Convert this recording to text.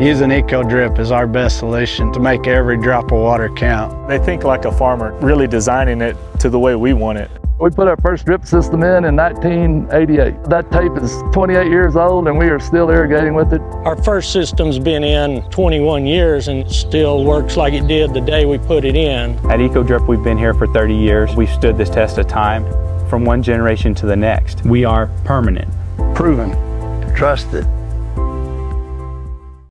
Using Eco Drip is our best solution to make every drop of water count. They think like a farmer, really designing it to the way we want it. We put our first drip system in 1988. That tape is 28 years old and we are still irrigating with it. Our first system's been in 21 years and it still works like it did the day we put it in. At Eco Drip, we've been here for 30 years. We've stood this test of time from one generation to the next. We are permanent. Proven. Trusted.